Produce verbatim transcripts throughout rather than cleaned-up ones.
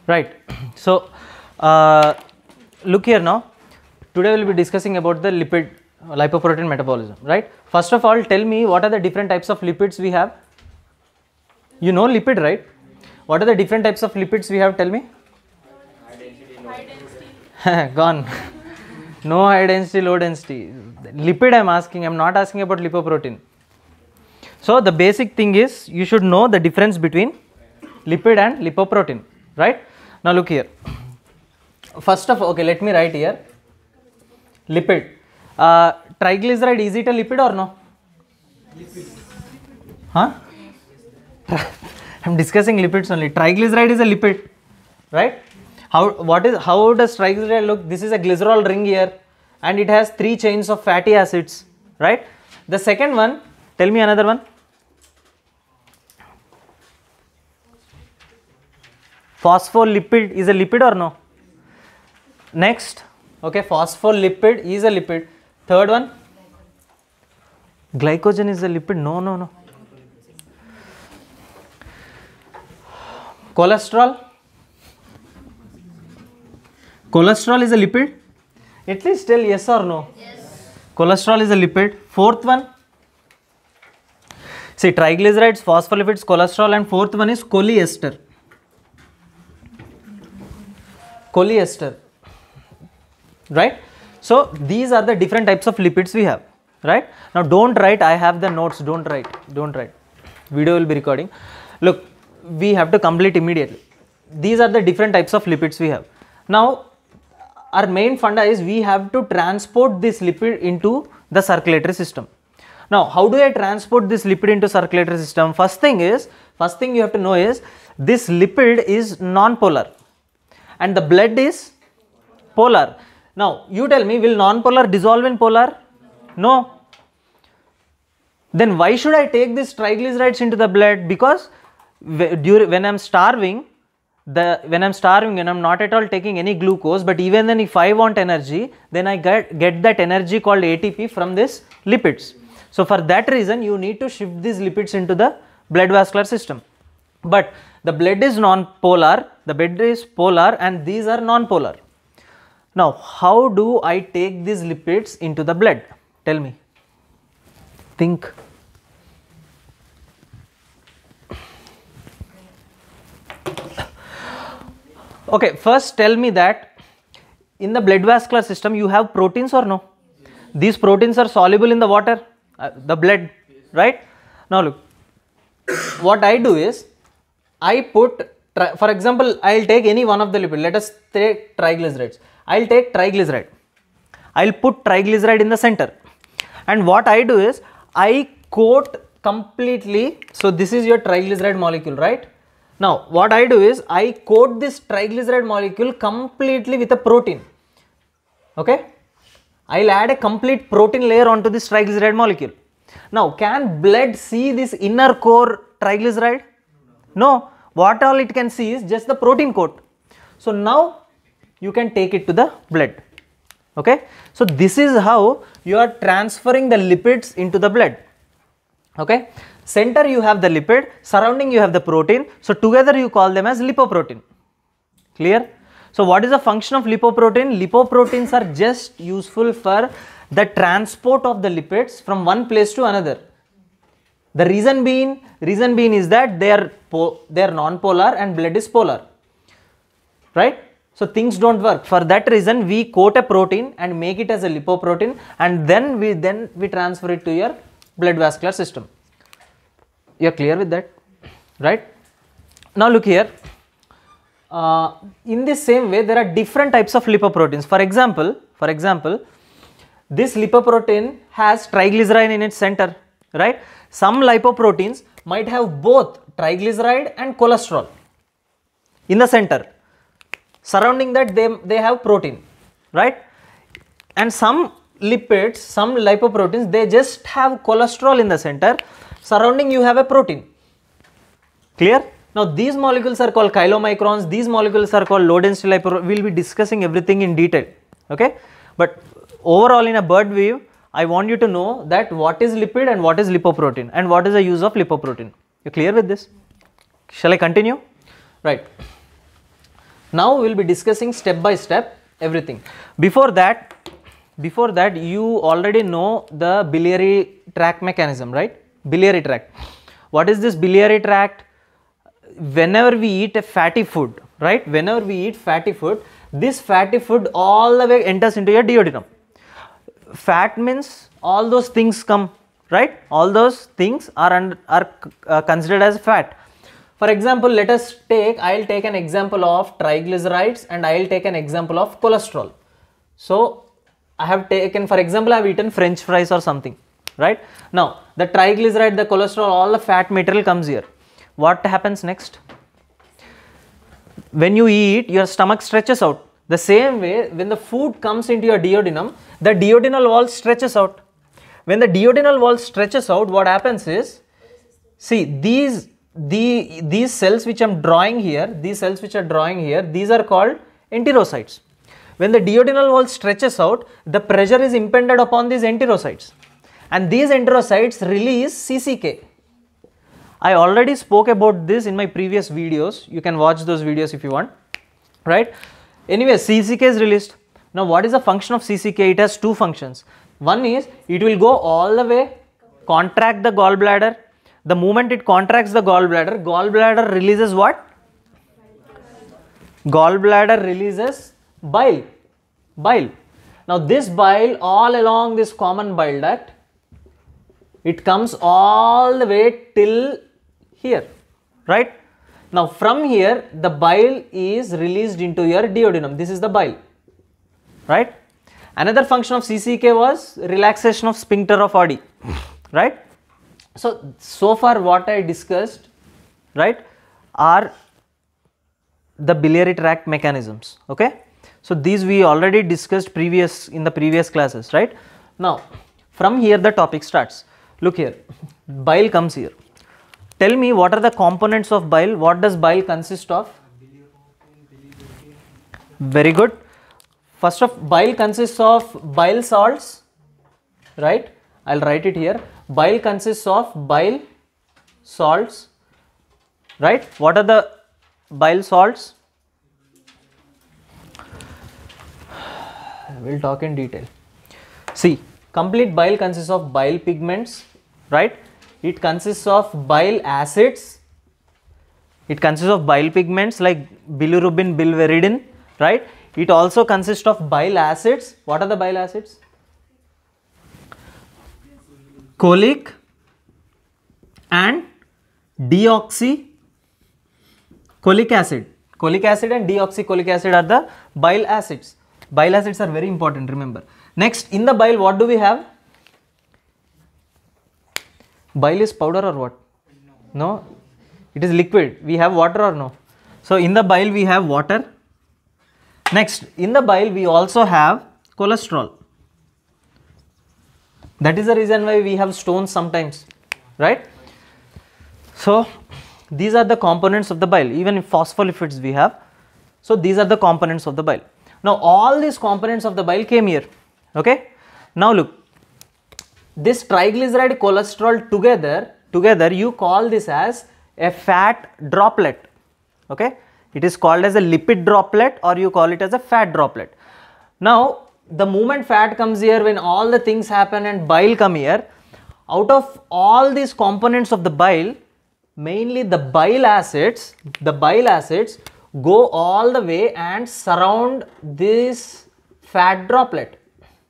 right? So uh, look here now, today we will be discussing about the lipid lipoprotein metabolism, right? First of all, tell me what are the different types of lipids we have. You know lipid, right? What are the different types of lipids we have? Tell me. High density. Gone. No high density, low density. Lipid I am asking, I am not asking about lipoprotein. So the basic thing is you should know the difference between lipid and lipoprotein, right? Now look here. First of all, okay, let me write here. Lipid. Uh, triglyceride, is it a lipid or no? Lipid. Huh? I am discussing lipids only. Triglyceride is a lipid, right? How, what is, how does triglyceride look? This is a glycerol ring here and it has three chains of fatty acids, right? The second one, tell me another one. Phospholipid is a lipid or no? Next, okay, phospholipid is a lipid. Third one, glycogen is a lipid. No, no, no. Cholesterol. Cholesterol is a lipid? At least tell yes or no. Yes. Cholesterol is a lipid. Fourth one. See, triglycerides, phospholipids, cholesterol, and fourth one is polyester. Polyester. Right? So these are the different types of lipids we have. Right? Now don't write, I have the notes. Don't write. Don't write. Video will be recording. Look, we have to complete immediately. These are the different types of lipids we have. Now, our main funda is we have to transport this lipid into the circulatory system. Now, how do I transport this lipid into circulatory system? First thing is, first thing you have to know is, this lipid is non-polar and the blood is polar. Now, you tell me, will non-polar dissolve in polar? No. Then why should I take these triglycerides into the blood? Because when I am starving, The, when I am starving, when I am not at all taking any glucose, but even then if I want energy, then I get, get that energy called A T P from this lipids. So for that reason, you need to shift these lipids into the blood vascular system. But the blood is non-polar, the blood is polar and these are non-polar. Now, how do I take these lipids into the blood? Tell me. Think. Okay, first tell me that in the blood vascular system you have proteins or no? These proteins are soluble in the water, uh, the blood, right? Now look, what I do is, I put, for example, I will take any one of the lipid, let us take triglycerides. I will take triglyceride, I will put triglyceride in the center and what I do is, I coat completely, so this is your triglyceride molecule, right? Now, what I do is, I coat this triglyceride molecule completely with a protein, okay? I will add a complete protein layer onto this triglyceride molecule. Now, can blood see this inner core triglyceride? No, what all it can see is just the protein coat. So, now you can take it to the blood, okay? So, this is how you are transferring the lipids into the blood, okay? Center you have the lipid, surrounding you have the protein, so together you call them as lipoprotein. Clear? So what is the function of lipoprotein? Lipoproteins are just useful for the transport of the lipids from one place to another. The reason being, reason being is that they are they are non-polar and blood is polar, right? So things don't work. For that reason, we coat a protein and make it as a lipoprotein, and then we then we transfer it to your blood vascular system. You are clear with that, right? Now look here, uh, in the same way there are different types of lipoproteins. For example, for example, this lipoprotein has triglyceride in its center, right? Some lipoproteins might have both triglyceride and cholesterol in the center. Surrounding that they, they have protein, right? And some lipids, some lipoproteins, they just have cholesterol in the center. Surrounding you have a protein. Clear? Now these molecules are called chylomicrons, these molecules are called low density lipoproteins. We will be discussing everything in detail, okay? But overall in a bird view, I want you to know that what is lipid and what is lipoprotein and what is the use of lipoprotein. You clear with this? Shall I continue? Right. Now we will be discussing step by step everything. Before that, before that you already know the biliary tract mechanism, right? Biliary tract. What is this biliary tract? Whenever we eat a fatty food, right? Whenever we eat fatty food, this fatty food all the way enters into your duodenum. Fat means all those things come, right? All those things are under, are uh, considered as fat. For example, let us take, I will take an example of triglycerides and I will take an example of cholesterol. So, I have taken, for example, I have eaten French fries or something, right? Now, the triglyceride, the cholesterol, all the fat material comes here. What happens next? When you eat, your stomach stretches out. The same way, when the food comes into your duodenum, the duodenal wall stretches out. When the duodenal wall stretches out, what happens is, see, these The, these cells which I am drawing here, these cells which are drawing here, these are called enterocytes. When the duodenal wall stretches out, the pressure is impended upon these enterocytes, and these enterocytes release C C K. I already spoke about this in my previous videos. You can watch those videos if you want, right? Anyway, C C K is released. Now, what is the function of C C K? It has two functions. One is it will go all the way, contract the gallbladder. The moment it contracts the gallbladder, gallbladder releases what? Gallbladder releases bile. Bile. Now this bile all along this common bile duct, it comes all the way till here, right? Now from here the bile is released into your duodenum. This is the bile, right? Another function of C C K was relaxation of sphincter of Oddi, right? So, so far what I discussed, right, are the biliary tract mechanisms, okay. So, these we already discussed previous in the previous classes, right. Now, from here the topic starts. Look here, bile comes here. Tell me what are the components of bile, what does bile consist of? Very good. First of bile consists of bile salts, right. I will write it here. Bile consists of bile salts, right? What are the bile salts? We will talk in detail. See, complete bile consists of bile pigments, right? It consists of bile acids. It consists of bile pigments like bilirubin, biliverdin, right? It also consists of bile acids. What are the bile acids? Cholic and deoxy cholic acid. Cholic acid and deoxycholic acid are the bile acids. Bile acids are very important, remember. Next, in the bile, what do we have? Bile is powder or what? No. No? It is liquid. We have water or no? So, in the bile, we have water. Next, in the bile, we also have cholesterol. That is the reason why we have stones sometimes, right? So, these are the components of the bile, even if phospholipids we have. So, these are the components of the bile. Now, all these components of the bile came here, okay? Now, look, this triglyceride cholesterol together, together you call this as a fat droplet, okay? It is called as a lipid droplet or you call it as a fat droplet. Now, the moment fat comes here, when all the things happen and bile come here, out of all these components of the bile, mainly the bile acids, the bile acids go all the way and surround this fat droplet,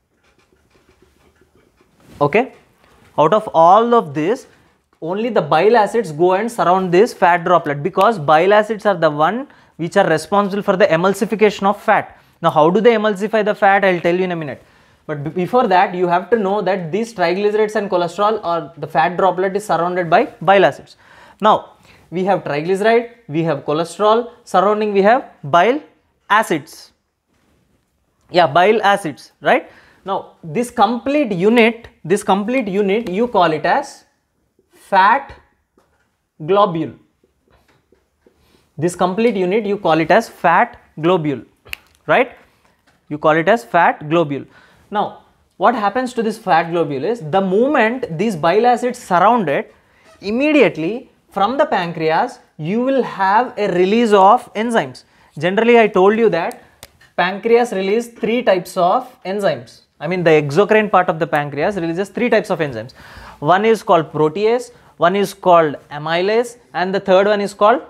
okay. Out of all of this, only the bile acids go and surround this fat droplet, because bile acids are the one which are responsible for the emulsification of fat. Now, how do they emulsify the fat? I will tell you in a minute. But before that, you have to know that these triglycerides and cholesterol or the fat droplet is surrounded by bile acids. Now, we have triglyceride, we have cholesterol, surrounding we have bile acids. Yeah, bile acids, right? Now, this complete unit, this complete unit, you call it as fat globule. This complete unit, you call it as fat globule. Right? You call it as fat globule. Now, what happens to this fat globule is, the moment these bile acids surround it, immediately from the pancreas, you will have a release of enzymes. generally I told you that pancreas releases three types of enzymes. I mean the exocrine part of the pancreas releases three types of enzymes. One is called protease, one is called amylase, and the third one is called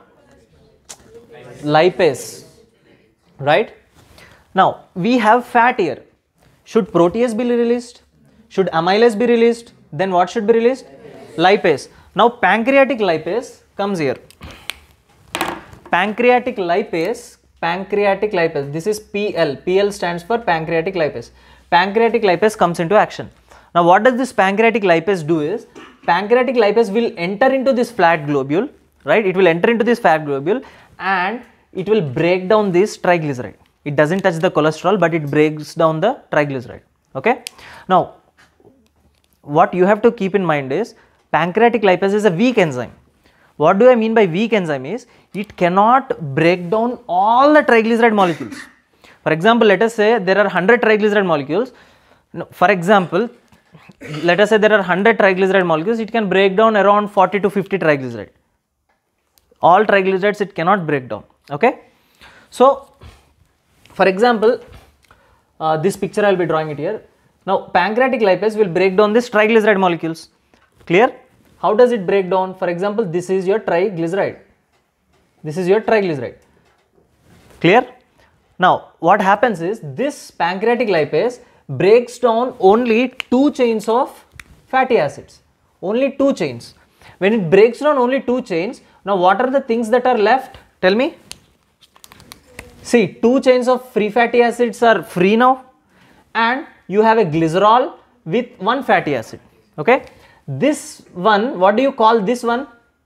lipase, right? Now we have fat here. Should protease be released? Should amylase be released? Then what should be released? Lipase. Now pancreatic lipase comes here. Pancreatic lipase, pancreatic lipase, this is P L. P L stands for pancreatic lipase. Pancreatic lipase comes into action. Now what does this pancreatic lipase do is, pancreatic lipase will enter into this fat globule, right? It will enter into this fat globule and it will break down this triglyceride. It doesn't touch the cholesterol, but it breaks down the triglyceride, okay? Now what you have to keep in mind is, pancreatic lipase is a weak enzyme. What do I mean by weak enzyme is, it cannot break down all the triglyceride molecules. For example, let us say there are one hundred triglyceride molecules. For example, let us say there are one hundred triglyceride molecules, it can break down around forty to fifty triglyceride. All triglycerides it cannot break down, okay? So, for example, uh, this picture I will be drawing it here. Now, pancreatic lipase will break down these triglyceride molecules, clear? How does it break down? For example, this is your triglyceride. This is your triglyceride. Clear? Now, what happens is, this pancreatic lipase breaks down only two chains of fatty acids. Only two chains. When it breaks down only two chains, now what are the things that are left? Tell me. See, two chains of free fatty acids are free now, and you have a glycerol with one fatty acid. Okay. This one, what do you call this one?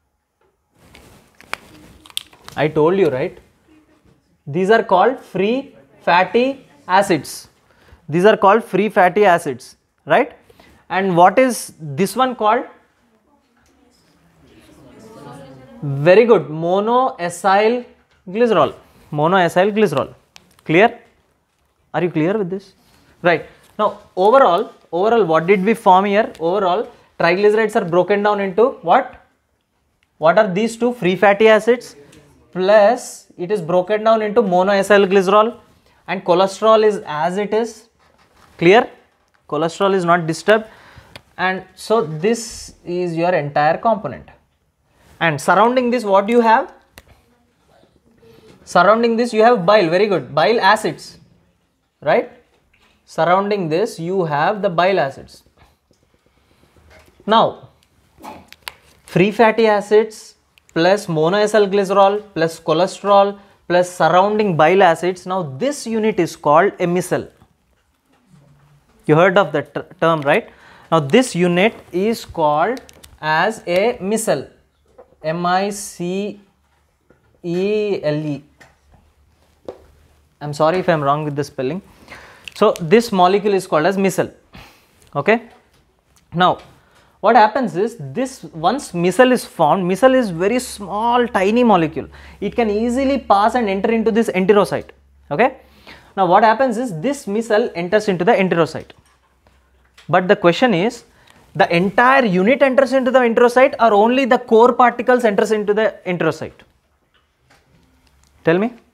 I told you, right? These are called free fatty acids. These are called free fatty acids, right? And what is this one called? Very good. Monoacyl glycerol. Monoacyl glycerol. Clear? Are you clear with this? Right. Now, overall, overall, what did we form here? Overall, triglycerides are broken down into what? What are these two? Free fatty acids plus it is broken down into monoacyl glycerol, and cholesterol is as it is. Clear? Cholesterol is not disturbed, and so this is your entire component. And surrounding this, what do you have? Surrounding this, you have bile. Very good. Bile acids, right? Surrounding this, you have the bile acids. Now, free fatty acids plus monoacyl glycerol plus cholesterol plus surrounding bile acids. Now, this unit is called a micelle. You heard of that term, right? Now, this unit is called as a micelle. M I C E L E. I'm sorry if I'm wrong with the spelling. So, this molecule is called as micelle. Okay. Now, what happens is, this once micelle is formed, micelle is very small, tiny molecule. It can easily pass and enter into this enterocyte. Okay. Now, what happens is, this micelle enters into the enterocyte. But the question is, the entire unit enters into the enterocyte or only the core particles enters into the enterocyte? Tell me.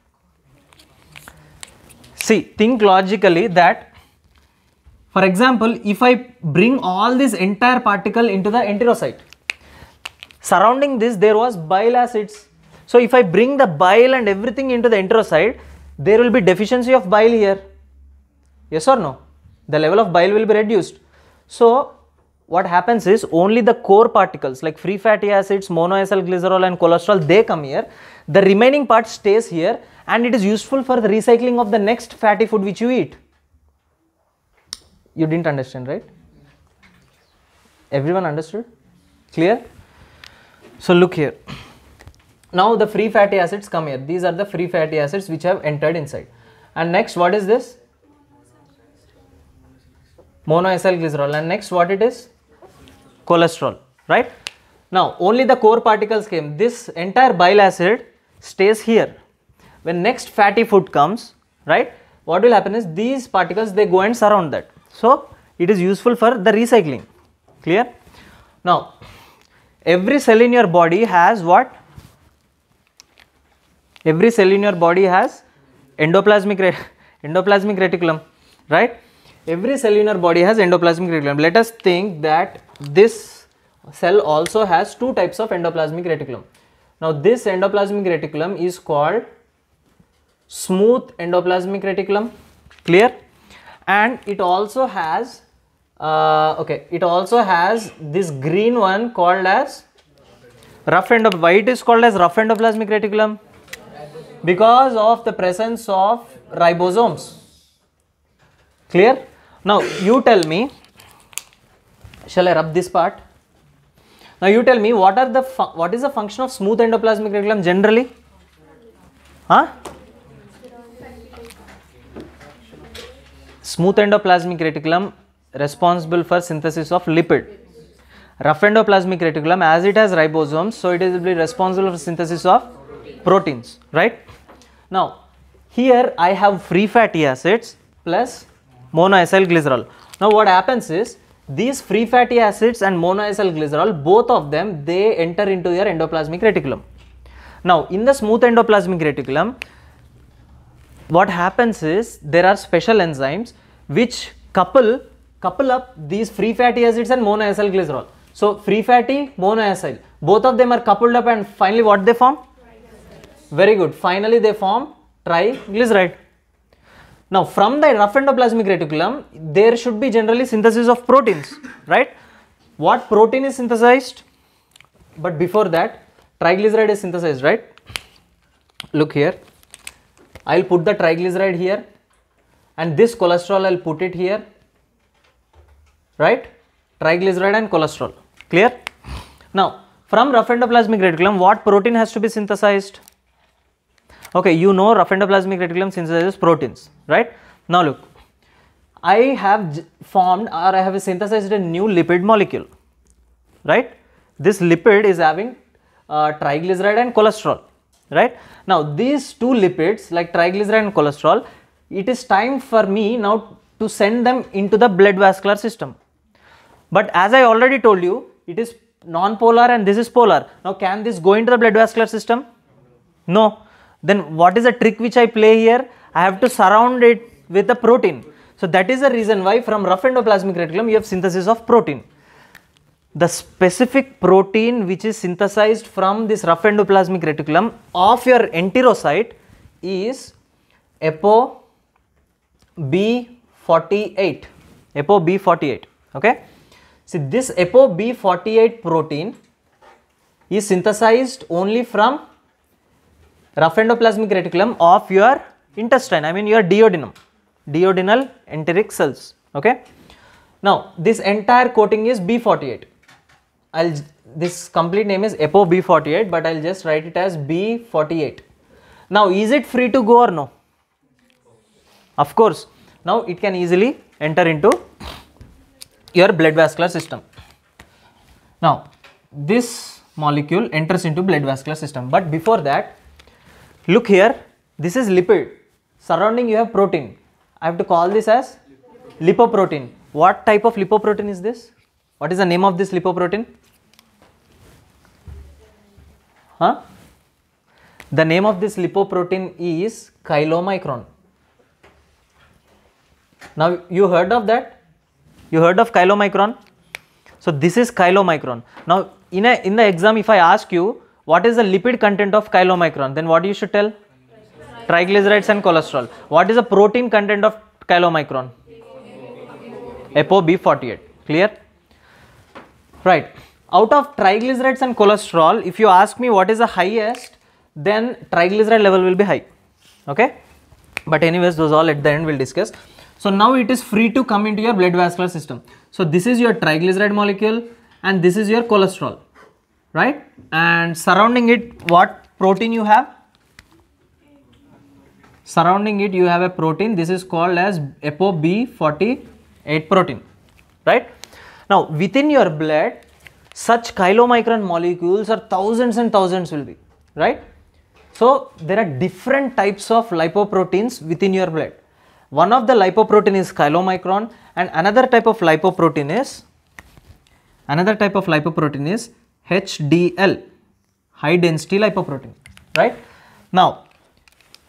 See, think logically that, for example, if I bring all this entire particle into the enterocyte, surrounding this there was bile acids. So, if I bring the bile and everything into the enterocyte, there will be deficiency of bile here. Yes or no? The level of bile will be reduced. So, what happens is, only the core particles like free fatty acids, monoacyl glycerol and cholesterol, they come here. The remaining part stays here and it is useful for the recycling of the next fatty food which you eat. You didn't understand, right? Everyone understood? Clear? So, look here. Now, the free fatty acids come here. These are the free fatty acids which have entered inside. And next, what is this? Monoacyl glycerol. And next, what it is? Cholesterol, right? Now, only the core particles came. This entire bile acid stays here. When next fatty food comes, right, what will happen is, these particles, they go and surround that. So, it is useful for the recycling. Clear? Now, every cell in your body has what? Every cell in your body has endoplasmic ret endoplasmic reticulum, right? Every cell in your body has endoplasmic reticulum. Let us think that this cell also has two types of endoplasmic reticulum. Now this endoplasmic reticulum is called smooth endoplasmic reticulum, clear? And it also has uh, okay, it also has this green one called as rough endoplasmic. Why it is called as rough endoplasmic reticulum? Because of the presence of ribosomes, clear? Now you tell me, shall I rub this part? Now you tell me, what are the what is the function of smooth endoplasmic reticulum generally? Huh? Smooth endoplasmic reticulum responsible for synthesis of lipid. Rough endoplasmic reticulum, as it has ribosomes, so it is responsible for synthesis of proteins, right? Now here I have free fatty acids plus monoacyl glycerol. Now what happens is, these free fatty acids and monoacyl glycerol, both of them, they enter into your endoplasmic reticulum. Now in the smooth endoplasmic reticulum, what happens is, there are special enzymes which couple couple up these free fatty acids and monoacyl glycerol. So free fatty, monoacyl, both of them are coupled up, and finally what they form? Very good. Finally they form triglyceride. Now from the rough endoplasmic reticulum, there should be generally synthesis of proteins, right? What protein is synthesized? But before that, triglyceride is synthesized, right? Look here. I'll put the triglyceride here, and this cholesterol I'll put it here, right? Triglyceride and cholesterol, clear? Now from rough endoplasmic reticulum, what protein has to be synthesized? Okay, you know rough endoplasmic reticulum synthesizes proteins, right? Now look, I have formed or I have synthesized a new lipid molecule, right? This lipid is having uh, triglyceride and cholesterol, right? Now these two lipids like triglyceride and cholesterol, it is time for me now to send them into the blood vascular system. But as I already told you, it is non-polar and this is polar. Now can this go into the blood vascular system? No. Then what is the trick which I play here? I have to surround it with a protein. So that is the reason why from rough endoplasmic reticulum you have synthesis of protein. The specific protein which is synthesized from this rough endoplasmic reticulum of your enterocyte is A P O B forty-eight. A P O B forty-eight. Okay. See, this A P O B forty-eight protein is synthesized only from rough endoplasmic reticulum of your intestine, I mean your duodenum, duodenal enteric cells, okay. Now this entire coating is B forty-eight. I'll this complete name is A P O B forty-eight, but I'll just write it as B forty-eight. Now is it free to go or no? Of course. Now it can easily enter into your blood vascular system. Now this molecule enters into blood vascular system, but before that, look here, this is lipid, surrounding you have protein. I have to call this as lipoprotein. What type of lipoprotein is this? What is the name of this lipoprotein? Huh? The name of this lipoprotein is chylomicron. Now you heard of that? You heard of chylomicron? So this is chylomicron. Now in a in the exam, if I ask you what is the lipid content of chylomicron, then what you should tell? Triglycerides and cholesterol. What is the protein content of chylomicron? A P O B forty-eight. Clear? Right. Out of triglycerides and cholesterol, if you ask me what is the highest, then triglyceride level will be high. Okay. But anyways, those all at the end we'll discuss. So now it is free to come into your blood vascular system. So this is your triglyceride molecule and this is your cholesterol, right? And surrounding it, what protein you have? Surrounding it you have a protein. This is called as A P O B forty-eight protein, right? Now within your blood, such chylomicron molecules are thousands and thousands will be, right? So there are different types of lipoproteins within your blood. One of the lipoprotein is chylomicron and another type of lipoprotein is another type of lipoprotein is H D L, high density lipoprotein, right? Now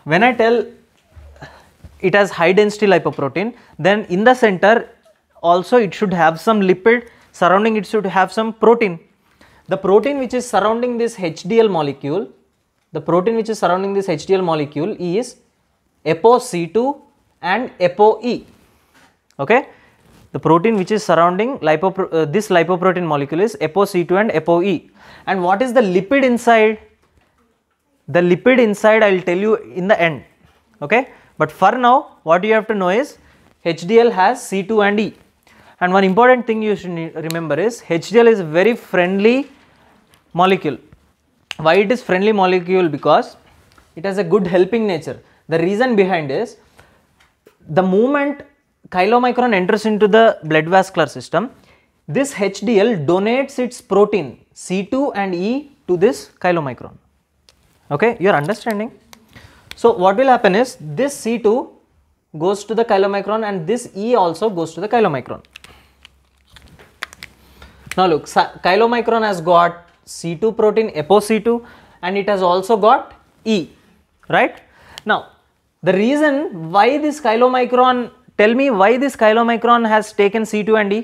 when I tell it has high density lipoprotein, then in the center also it should have some lipid, surrounding it should have some protein. The protein which is surrounding this H D L molecule, the protein which is surrounding this H D L molecule is A P O C two and A P O E. Okay, the protein which is surrounding lipopro uh, this lipoprotein molecule is A P O C two and A P O E. And what is the lipid inside? The lipid inside I will tell you in the end. Okay, but for now what you have to know is H D L has C two and E. And one important thing you should remember is H D L is a very friendly molecule. Why it is friendly molecule? Because it has a good helping nature. The reason behind is the moment chylomicron enters into the blood vascular system, this H D L donates its protein C two and E to this chylomicron. Okay, you are understanding? So what will happen is this C two goes to the chylomicron and this E also goes to the chylomicron. Now look, chylomicron has got C two protein A P O C two and it has also got E, right? Now the reason why this chylomicron, tell me why this chylomicron has taken C two and E?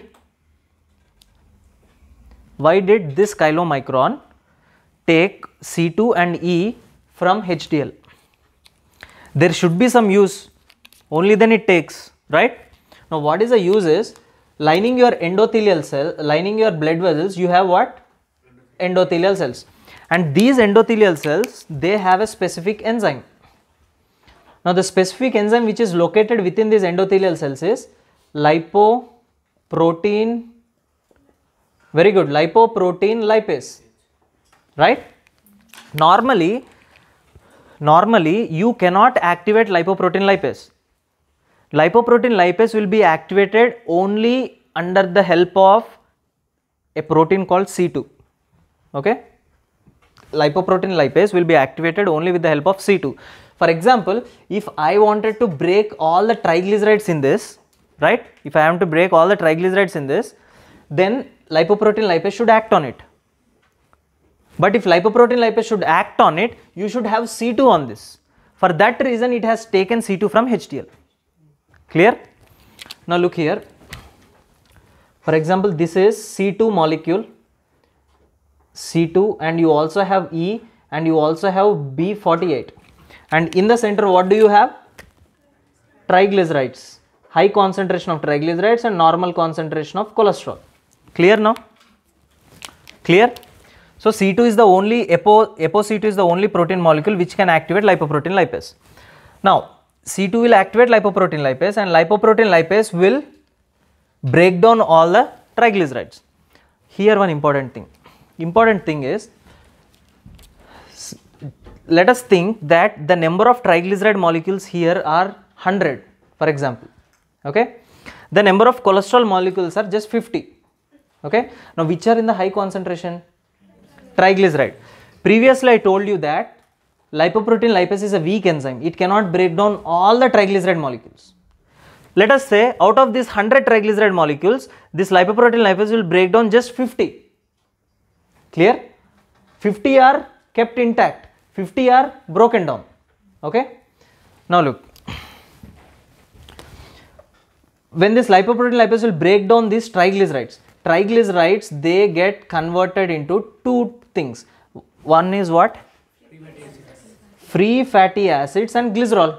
Why did this chylomicron take C two and E from H D L? There should be some use, only then it takes, right? Now what is the use is, lining your endothelial cell, lining your blood vessels, you have what? Endothelial cells. And these endothelial cells, they have a specific enzyme. Now the specific enzyme which is located within these endothelial cells is lipoprotein, very good, lipoprotein lipase, right? Normally, normally you cannot activate lipoprotein lipase. Lipoprotein lipase will be activated only under the help of a protein called C two. Okay, lipoprotein lipase will be activated only with the help of C two. For example, if I wanted to break all the triglycerides in this, right, if I am to break all the triglycerides in this, then lipoprotein lipase should act on it. But if lipoprotein lipase should act on it, you should have C two on this. For that reason, it has taken C two from H D L. Clear? Now look here. For example, this is C two molecule, C two, and you also have E and you also have B forty-eight. And in the center, what do you have? Triglycerides. High concentration of triglycerides and normal concentration of cholesterol. Clear now? Clear? So C two is the only, A P O C two is the only protein molecule which can activate lipoprotein lipase. Now, C two will activate lipoprotein lipase and lipoprotein lipase will break down all the triglycerides. Here one important thing. Important thing is, let us think that the number of triglyceride molecules here are one hundred, for example. Okay, the number of cholesterol molecules are just fifty. Okay, now which are in the high concentration? Triglyceride. Previously I told you that lipoprotein lipase is a weak enzyme. It cannot break down all the triglyceride molecules. Let us say out of these one hundred triglyceride molecules, this lipoprotein lipase will break down just fifty. Clear? fifty are kept intact, fifty are broken down. Okay. Now look, when this lipoprotein lipase will break down these triglycerides, triglycerides they get converted into two things. One is what? Free fatty acids and glycerol.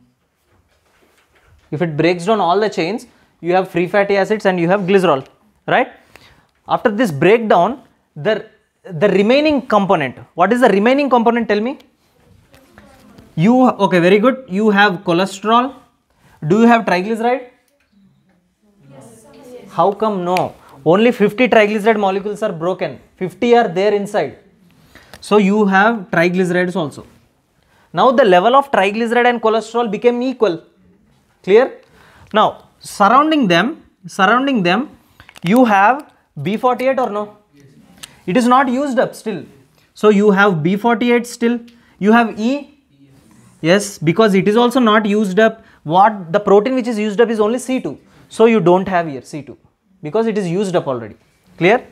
If it breaks down all the chains, you have free fatty acids and you have glycerol, right? After this breakdown, the the remaining component, what is the remaining component, tell me? You, okay, very good, you have cholesterol. Do you have triglyceride? Yes. How come no? Only fifty triglyceride molecules are broken, fifty are there inside. So you have triglycerides also. Now the level of triglyceride and cholesterol became equal. Clear? Now surrounding them, surrounding them, you have B forty-eight or no? It is not used up still. So you have B forty-eight still. You have E. Yes, because it is also not used up. What the protein which is used up is only C two. So you don't have here C two because it is used up already. Clear?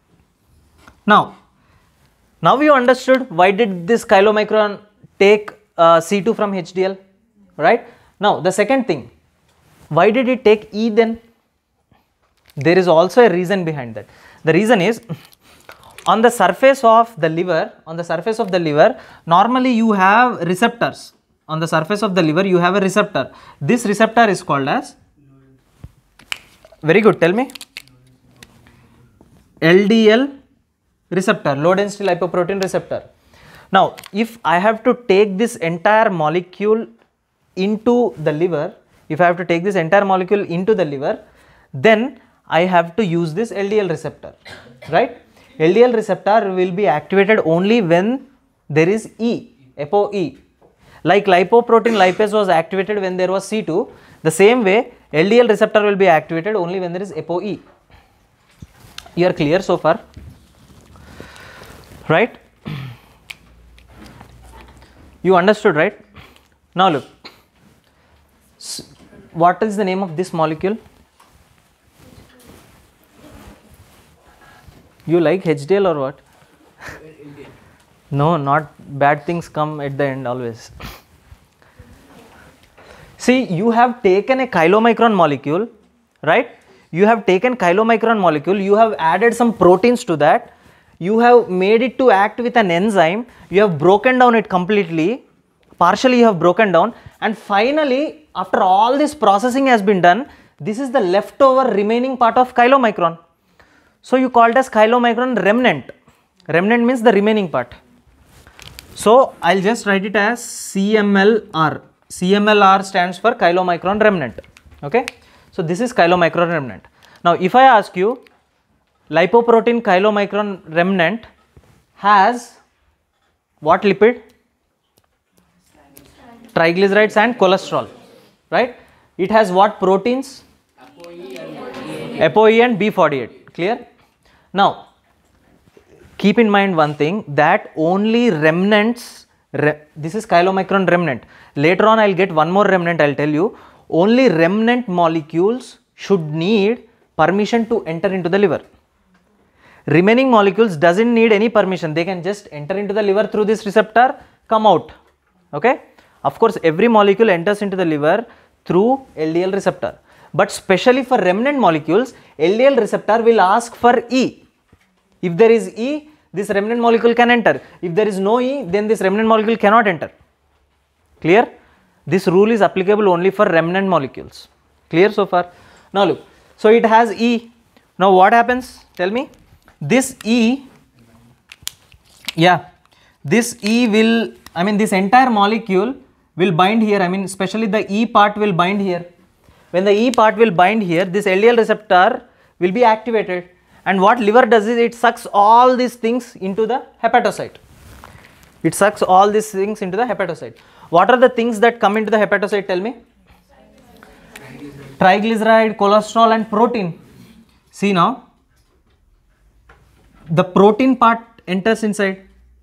Now, now you understood why did this chylomicron take uh, C two from H D L, right? Now the second thing, why did it take E then? There is also a reason behind that. The reason is, on the surface of the liver, on the surface of the liver, normally you have receptors. On the surface of the liver, you have a receptor. This receptor is called as, very good, tell me, L D L receptor, low density lipoprotein receptor. Now, if I have to take this entire molecule into the liver, if I have to take this entire molecule into the liver, then I have to use this L D L receptor, right? L D L receptor will be activated only when there is E, ApoE. Like lipoprotein lipase was activated when there was C two, the same way L D L receptor will be activated only when there is ApoE. You are clear so far, right? You understood, right? Now look, what is the name of this molecule? You like H D L or what? No, not bad things come at the end always. See, you have taken a chylomicron molecule, right? You have taken chylomicron molecule, you have added some proteins to that, you have made it to act with an enzyme, you have broken down it completely, partially you have broken down, and finally, after all this processing has been done, this is the leftover remaining part of chylomicron. So you call it as chylomicron remnant. Remnant means the remaining part. So I'll just write it as C M L R. C M L R stands for chylomicron remnant. Okay. So this is chylomicron remnant. Now if I ask you, lipoprotein chylomicron remnant has what lipid? Triglycerides and cholesterol, right? It has what proteins? ApoE and B forty-eight. Clear? Now, keep in mind one thing, that only remnants, re, this is chylomicron remnant. Later on, I'll get one more remnant, I'll tell you. Only remnant molecules should need permission to enter into the liver. Remaining molecules doesn't need any permission. They can just enter into the liver through this receptor, come out. Okay? Of course, every molecule enters into the liver through L D L receptor. But specially for remnant molecules, L D L receptor will ask for E. If there is E, this remnant molecule can enter. If there is no E, then this remnant molecule cannot enter. Clear? This rule is applicable only for remnant molecules. Clear so far? Now look, so it has E. Now what happens? Tell me. This E, yeah, this E will, I mean this entire molecule will bind here. I mean especially the E part will bind here. When the E part will bind here, this L D L receptor will be activated. And what liver does is it sucks all these things into the hepatocyte. It sucks all these things into the hepatocyte. What are the things that come into the hepatocyte? Tell me. Triglyceride, cholesterol and protein. See now, the protein part enters inside.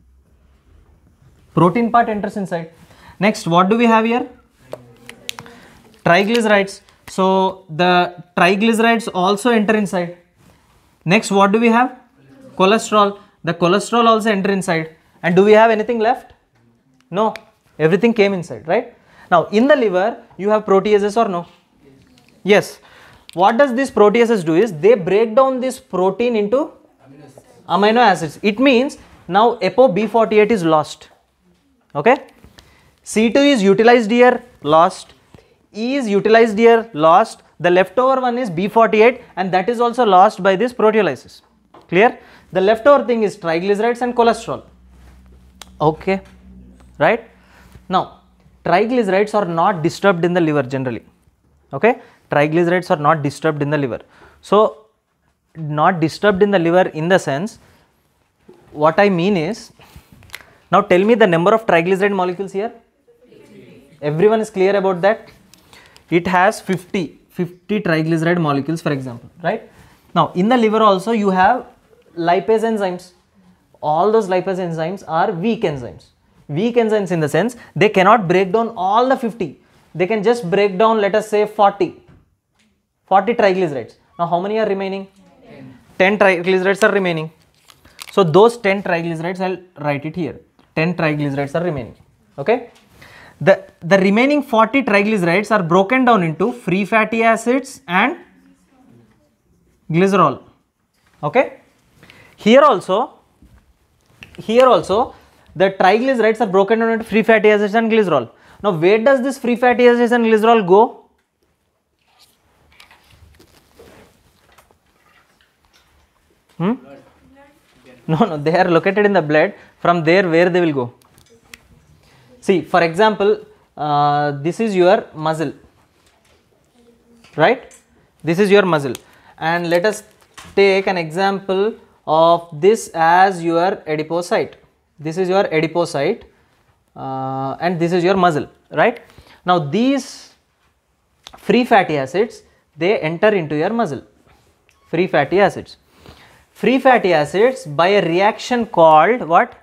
Protein part enters inside. Next, what do we have here? Triglycerides. So the triglycerides also enter inside. Next, what do we have? Cholesterol. The cholesterol also enter inside. And do we have anything left? No. Everything came inside, right? Now, in the liver, you have proteases or no? Yes. What does this proteases do is, they break down this protein into amino acids. It means, now Apo B forty-eight is lost. Okay? C two is utilized here, lost. E is utilized here, lost. The leftover one is B forty-eight and that is also lost by this proteolysis. Clear? The leftover thing is triglycerides and cholesterol. Okay, right? Now, triglycerides are not disturbed in the liver generally. Okay, triglycerides are not disturbed in the liver. So, not disturbed in the liver in the sense, what I mean is, now tell me the number of triglyceride molecules here. Everyone is clear about that? It has fifty. fifty triglyceride molecules, for example, right? Now, in the liver also you have lipase enzymes. All those lipase enzymes are weak enzymes. Weak enzymes in the sense, they cannot break down all the fifty. They can just break down, let us say forty. forty triglycerides. Now, how many are remaining? ten. ten triglycerides are remaining. So, those ten triglycerides, I'll write it here. ten triglycerides are remaining. Okay? The, the remaining forty triglycerides are broken down into free fatty acids and glycerol. Okay. Here also, here also the triglycerides are broken down into free fatty acids and glycerol. Now where does this free fatty acids and glycerol go? Hmm? No, no, they are located in the blood. From there, where they will go? See, for example, uh, this is your muscle, right? This is your muscle, and let us take an example of this as your adipocyte. This is your adipocyte, uh, and this is your muscle, right? Now these free fatty acids, they enter into your muscle. Free fatty acids. Free fatty acids, by a reaction called what?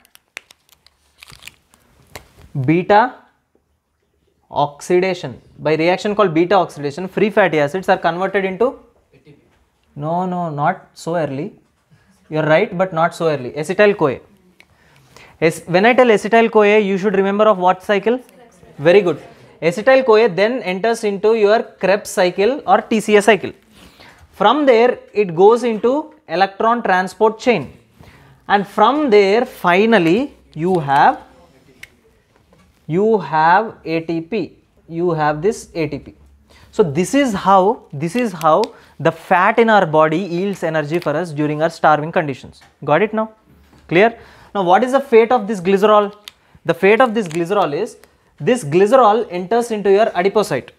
Beta oxidation. By reaction called beta oxidation, free fatty acids are converted into? No, no, not so early. You are right, but not so early. Acetyl-CoA. When I tell acetyl-CoA, you should remember of what cycle? Very good. Acetyl-CoA then enters into your Krebs cycle or T C A cycle. From there, it goes into electron transport chain, and from there finally you have you have A T P. You have this A T P. So this is how this is how the fat in our body yields energy for us during our starving conditions. Got it now? Clear? Now what is the fate of this glycerol? The fate of this glycerol is, this glycerol enters into your adipocyte.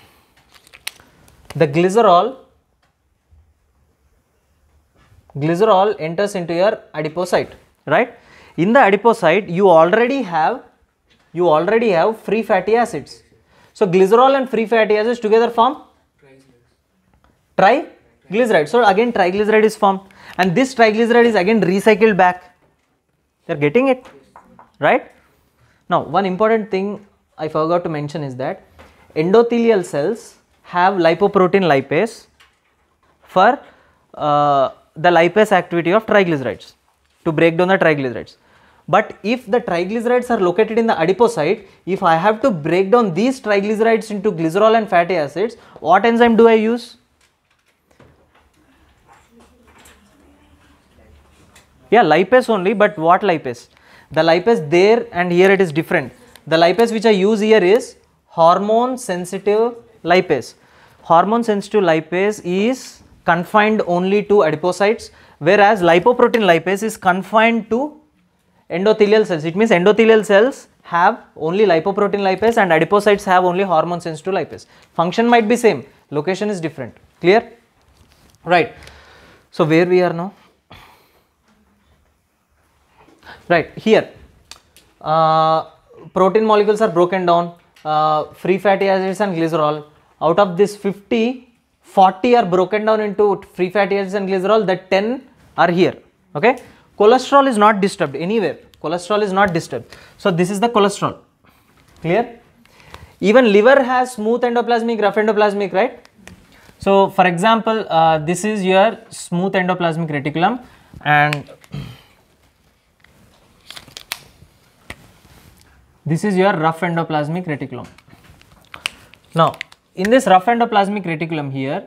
The glycerol glycerol enters into your adipocyte, right? In the adipocyte, you already have you already have free fatty acids. So glycerol and free fatty acids together form triglyceride. So again triglyceride is formed, and this triglyceride is again recycled back. You are getting it, right? Now one important thing I forgot to mention is that endothelial cells have lipoprotein lipase for uh, the lipase activity of triglycerides, to break down the triglycerides. But if the triglycerides are located in the adipocyte, if I have to break down these triglycerides into glycerol and fatty acids, what enzyme do I use? Yeah, lipase only, but what lipase? The lipase there and here it is different. The lipase which I use here is hormone sensitive lipase. Hormone sensitive lipase is confined only to adipocytes, whereas lipoprotein lipase is confined to endothelial cells. It means endothelial cells have only lipoprotein lipase and adipocytes have only hormone sensitive lipase. Function might be same, location is different. Clear? Right. So where we are now? Right, here uh, protein molecules are broken down, uh, free fatty acids and glycerol. Out of this fifty, forty are broken down into free fatty acids and glycerol, the ten are here. Okay, cholesterol is not disturbed anywhere, cholesterol is not disturbed. So this is the cholesterol. Clear? Even liver has smooth endoplasmic, rough endoplasmic, right? So for example, uh, this is your smooth endoplasmic reticulum, and this is your rough endoplasmic reticulum. Now, in this rough endoplasmic reticulum here,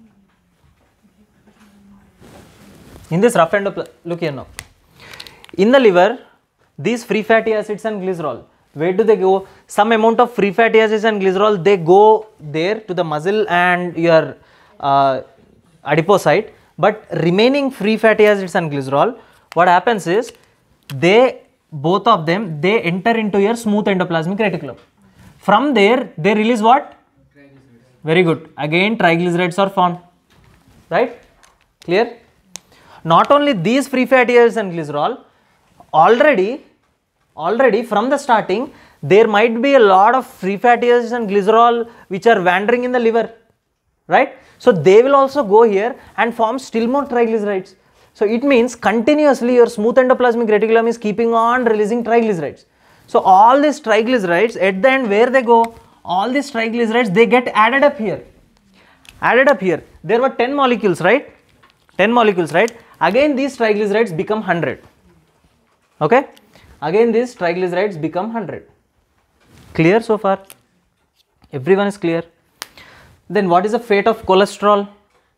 in this rough endoplasmic, look here now. In the liver, these free fatty acids and glycerol, where do they go? Some amount of free fatty acids and glycerol, they go there to the muscle and your uh, adipocyte, but remaining free fatty acids and glycerol, what happens is, they both of them, they enter into your smooth endoplasmic reticulum. From there, they release what? Very good. Again, triglycerides are formed. Right? Clear? Not only these free fatty acids and glycerol, already, already from the starting, there might be a lot of free fatty acids and glycerol which are wandering in the liver. Right? So they will also go here and form still more triglycerides. So it means continuously your smooth endoplasmic reticulum is keeping on releasing triglycerides. So all these triglycerides at the end, where they go? All these triglycerides, they get added up here. Added up here. There were ten molecules, right? ten molecules, right? Again these triglycerides become one hundred. Okay? Again these triglycerides become one hundred. Clear so far? Everyone is clear? Then what is the fate of cholesterol?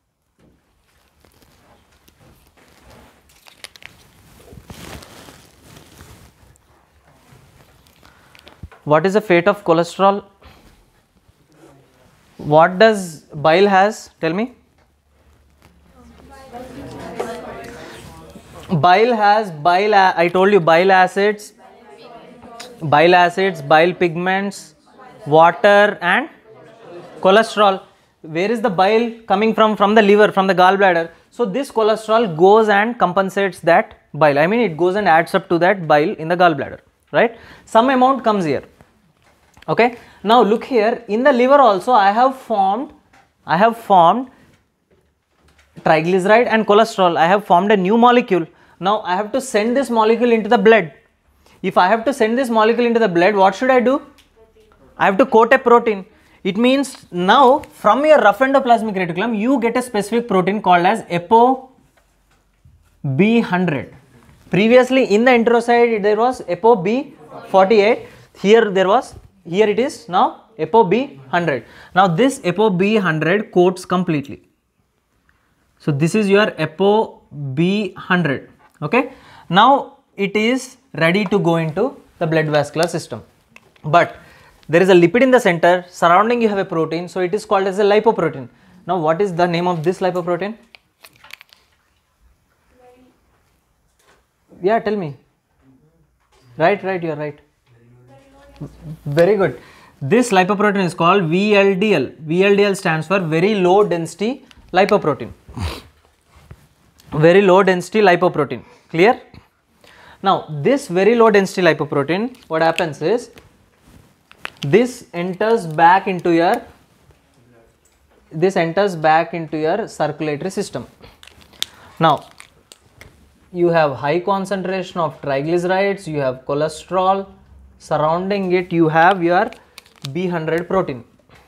What is the fate of cholesterol? What does bile has? Tell me. Bile has bile. I told you bile acids, bile acids, bile pigments, water, and cholesterol. Where is the bile coming from? From the liver, from the gallbladder. So this cholesterol goes and compensates that bile. I mean, it goes and adds up to that bile in the gallbladder, right? Some amount comes here. Okay. Now look here. In the liver also, I have formed. I have formed triglyceride and cholesterol. I have formed a new molecule. Now I have to send this molecule into the blood. If I have to send this molecule into the blood, what should I do? I have to coat a protein. It means now from your rough endoplasmic reticulum, you get a specific protein called as A P O B one hundred. Previously in the enterocyte there was A P O B forty-eight. Here there was, here it is now A P O B one hundred. Now this A P O B one hundred coats completely. So this is your A P O B one hundred. Okay. Now it is ready to go into the blood vascular system. But there is a lipid in the center, surrounding you have a protein, so it is called as a lipoprotein. Now what is the name of this lipoprotein? Yeah, tell me. Right, right, you are right. Very good. This lipoprotein is called V L D L. V L D L stands for very low density lipoprotein. Very low density lipoprotein. Clear? Now this very low density lipoprotein, what happens is, this enters back into your, this enters back into your circulatory system. Now you have high concentration of triglycerides, you have cholesterol, surrounding it you have your B one hundred protein.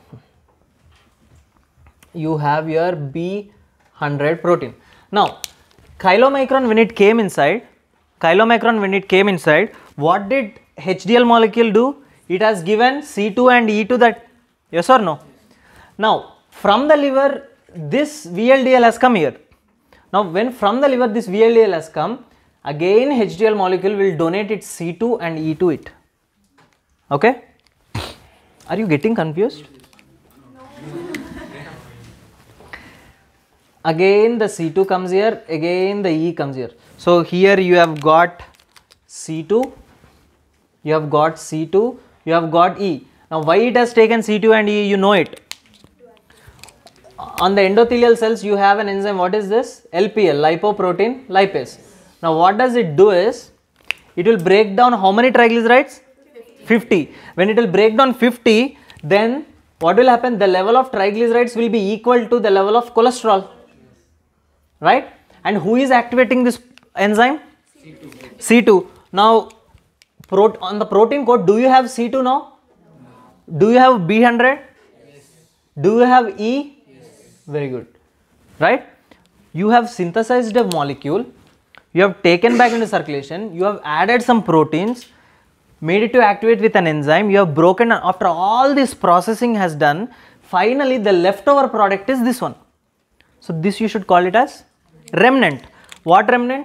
You have your B one hundred protein. Now chylomicron, when it came inside, chylomicron when it came inside, what did H D L molecule do? It has given C two and E to that, yes or no? Now from the liver this V L D L has come here. Now when from the liver this V L D L has come, again H D L molecule will donate its C two and E to it. Okay? Are you getting confused? Again the C two comes here, again the E comes here. So here you have got C two, you have got C two, you have got E. Now why it has taken C two and E, you know it. On the endothelial cells you have an enzyme, what is this? L P L, lipoprotein lipase. Now what does it do is, it will break down how many triglycerides? fifty. When it will break down fifty, then what will happen? The level of triglycerides will be equal to the level of cholesterol. Right? And who is activating this enzyme? C two. C two. Now Pro on the protein code, do you have C two now? Do you have B one hundred? Yes. Do you have E? Yes. Very good. Right? You have synthesized a molecule, you have taken back into circulation, you have added some proteins, made it to activate with an enzyme, you have broken, after all this processing has done, finally the leftover product is this one. So this you should call it as remnant. What remnant?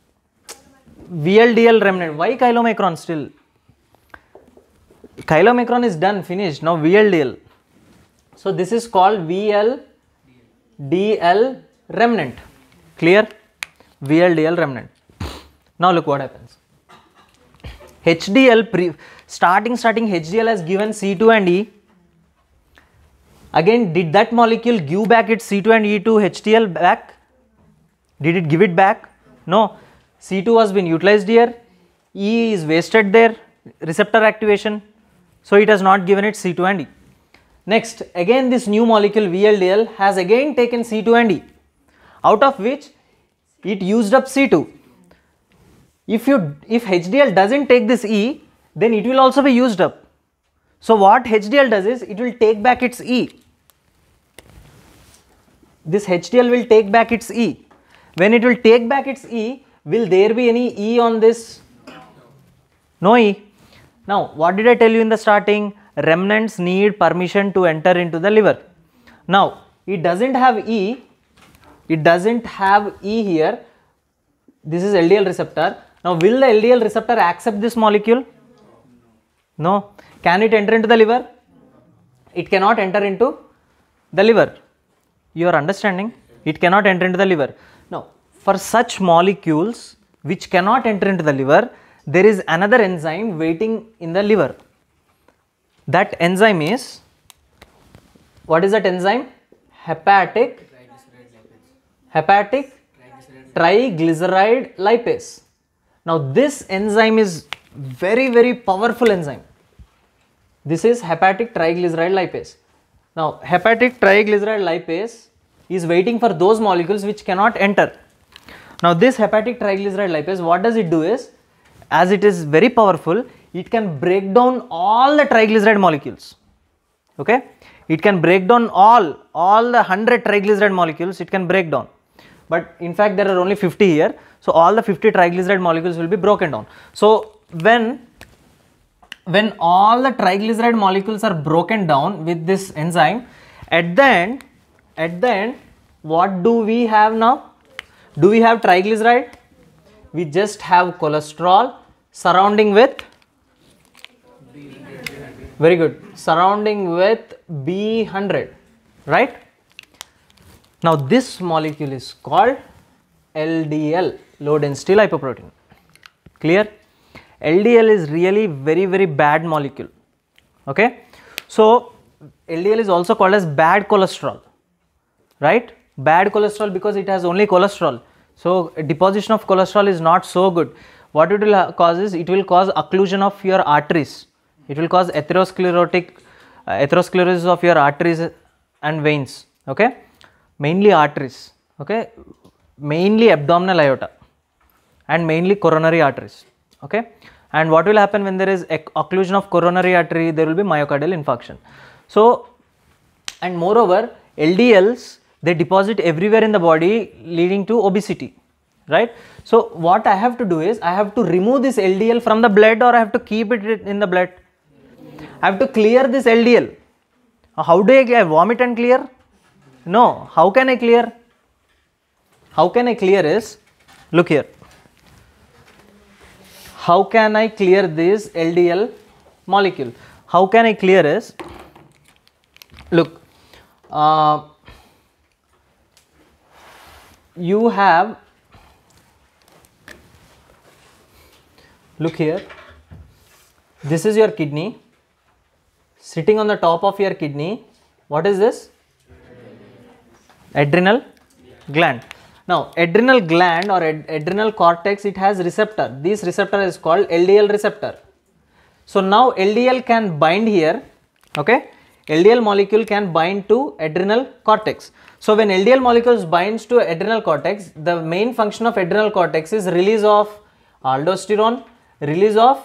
V L D L remnant. Why chylomicron still? Chylomicron is done, finished. Now V L D L. So this is called V L D L remnant. Clear? V L D L remnant. Now look what happens. H D L, pre starting starting H D L has given C two and E. Again, did that molecule give back its C two and E to H D L back? Did it give it back? No. C two has been utilized here, E is wasted there, receptor activation, so it has not given it C two and E. Next, again this new molecule V L D L has again taken C two and E, out of which it used up C two. If you if H D L doesn't take this E, then it will also be used up. So what H D L does is, it will take back its E. This H D L will take back its E. When it will take back its E, will there be any E on this? No E. Now, what did I tell you in the starting? Remnants need permission to enter into the liver. Now, it doesn't have E, it doesn't have E here. This is L D L receptor. Now, will the L D L receptor accept this molecule? No. Can it enter into the liver? It cannot enter into the liver. You are understanding? It cannot enter into the liver. Now, for such molecules which cannot enter into the liver, there is another enzyme waiting in the liver. That enzyme is, what is that enzyme? Hepatic, hepatic triglyceride lipase. Now, this enzyme is very, very powerful enzyme. This is hepatic triglyceride lipase. Now, hepatic triglyceride lipase is waiting for those molecules which cannot enter. Now, this hepatic triglyceride lipase, what does it do is, as it is very powerful, it can break down all the triglyceride molecules. Okay, it can break down all all the one hundred triglyceride molecules. It can break down, but in fact there are only fifty here. So all the fifty triglyceride molecules will be broken down. So when when all the triglyceride molecules are broken down with this enzyme, at the end, at the end, what do we have now? Do we have triglyceride? We just have cholesterol surrounding with, very good, surrounding with B one hundred, right? Now this molecule is called L D L, low density lipoprotein. Clear? L D L is really very, very bad molecule. Okay, so L D L is also called as bad cholesterol, right? Bad cholesterol because it has only cholesterol. So deposition of cholesterol is not so good. What it will cause is, it will cause occlusion of your arteries. It will cause atherosclerotic, uh, atherosclerosis of your arteries and veins. Okay, mainly arteries. Okay, mainly abdominal aorta and mainly coronary arteries. Okay, and what will happen when there is occlusion of coronary artery? There will be myocardial infarction. So, and moreover, L D Ls, they deposit everywhere in the body, leading to obesity, right? So what I have to do is, I have to remove this L D L from the blood, or I have to keep it in the blood. I have to clear this L D L. How do I, I vomit and clear? No. How can I clear? How can I clear is, look here. How can I clear this L D L molecule? How can I clear is, look, uh, you have, look here, this is your kidney. Sitting on the top of your kidney, what is this? Adrenal gland. Now, adrenal gland or ad adrenal cortex, it has receptor. This receptor is called L D L receptor. So now L D L can bind here, okay? L D L molecule can bind to adrenal cortex. So when L D L molecules binds to adrenal cortex, the main function of adrenal cortex is release of aldosterone, release of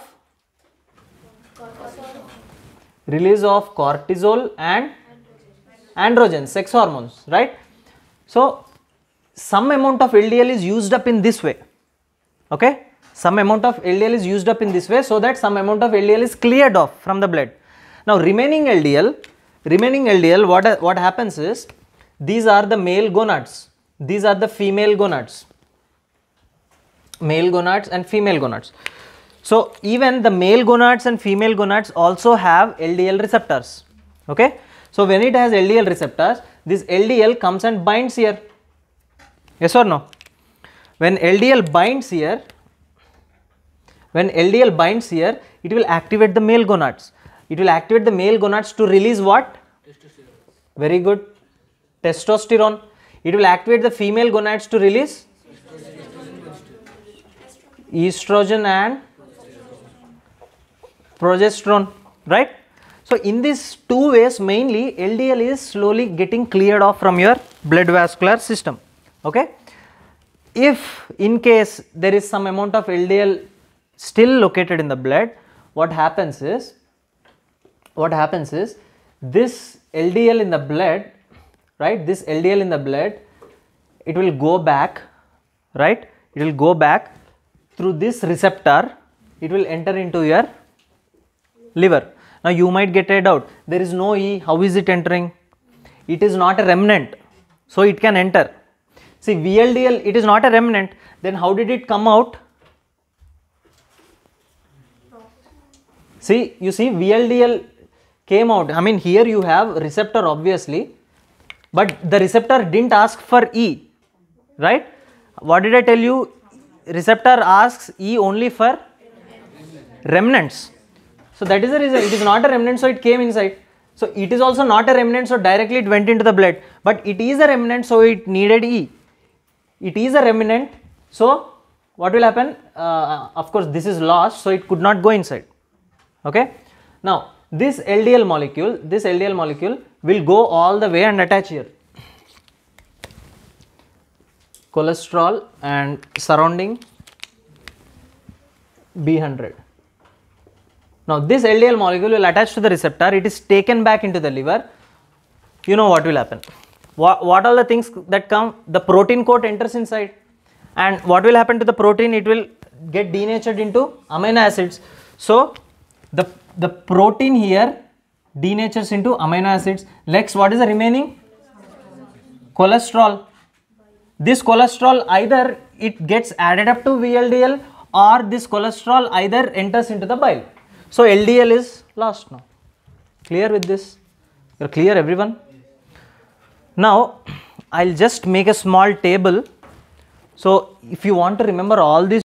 release of cortisol and androgens, sex hormones, right? So some amount of L D L is used up in this way, okay? Some amount of L D L is used up in this way, so that some amount of L D L is cleared off from the blood. Now remaining L D L, remaining L D L, what, what happens is, these are the male gonads, these are the female gonads, male gonads and female gonads. So even the male gonads and female gonads also have L D L receptors, okay? So when it has L D L receptors, this L D L comes and binds here, yes or no? When L D L binds here, when L D L binds here, it will activate the male gonads. It will activate the male gonads to release what? Testosterone. Very good. Testosterone. It will activate the female gonads to release estrogen and progesterone, right? So in these two ways, mainly L D L is slowly getting cleared off from your blood vascular system, okay? If in case there is some amount of L D L still located in the blood, what happens is, what happens is, this L D L in the blood, right, this L D L in the blood, it will go back, right, it will go back through this receptor, it will enter into your liver. Now you might get a doubt, there is no E, how is it entering? It is not a remnant, so it can enter. See, V L D L, it is not a remnant, then how did it come out? See, you see V L D L came out, I mean here you have receptor obviously, but the receptor didn't ask for E, right? What did I tell you? Receptor asks E only for remnants. So that is the reason, it is not a remnant, so it came inside. So it is also not a remnant, so directly it went into the blood, but it is a remnant, so it needed E. It is a remnant, so what will happen? Uh, of course this is lost, so it could not go inside. Okay. Now this L D L molecule, this L D L molecule will go all the way and attach here. Cholesterol and surrounding B one hundred. Now this L D L molecule will attach to the receptor, it is taken back into the liver. You know what will happen. What, what are the things that come? The protein coat enters inside, and what will happen to the protein? It will get denatured into amino acids. So the, the protein here denatures into amino acids. Next, what is the remaining? Cholesterol. This cholesterol, either it gets added up to V L D L, or this cholesterol either enters into the bile. So L D L is lost now. Clear with this? You're clear, everyone? Now I'll just make a small table. So if you want to remember all these